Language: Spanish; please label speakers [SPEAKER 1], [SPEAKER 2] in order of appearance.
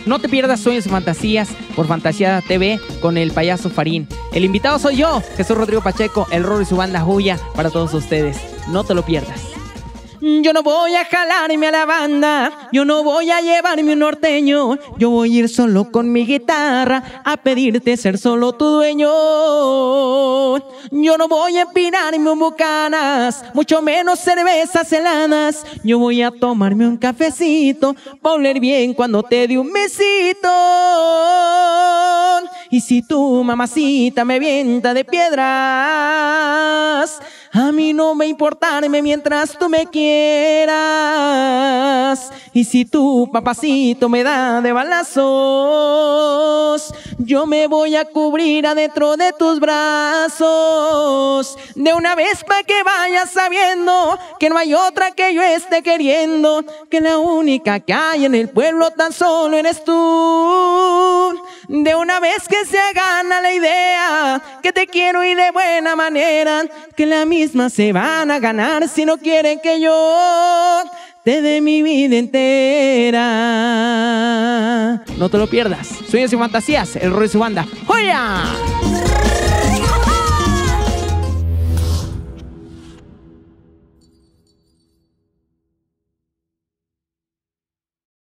[SPEAKER 1] No te pierdas Sueños y Fantasías por Fantasía TV con el payaso Farín. El invitado soy yo, Jesús Rodrigo Pacheco, el Rorro y su banda Juya para todos ustedes. No te lo pierdas. Yo no voy a jalarme a la banda, yo no voy a llevarme un norteño, yo voy a ir solo con mi guitarra a pedirte ser solo tu dueño. Yo no voy a empinarme un bucanas, mucho menos cervezas heladas, yo voy a tomarme un cafecito pa' oler bien cuando te dé un besito. Y si tu mamacita me vienta de piedras, a mí no me importarme mientras tú me quieras. Y si tu papacito me da de balazos, yo me voy a cubrir adentro de tus brazos. De una vez pa' que vayas sabiendo que no hay otra que yo esté queriendo, que la única que hay en el pueblo tan solo eres tú. De una vez que se gana la idea que te quiero y de buena manera, que la misma se van a ganar si no quieren que yo te dé mi vida entera. No te lo pierdas. Sueños y Fantasías, el Rorro y su banda. ¡Joya!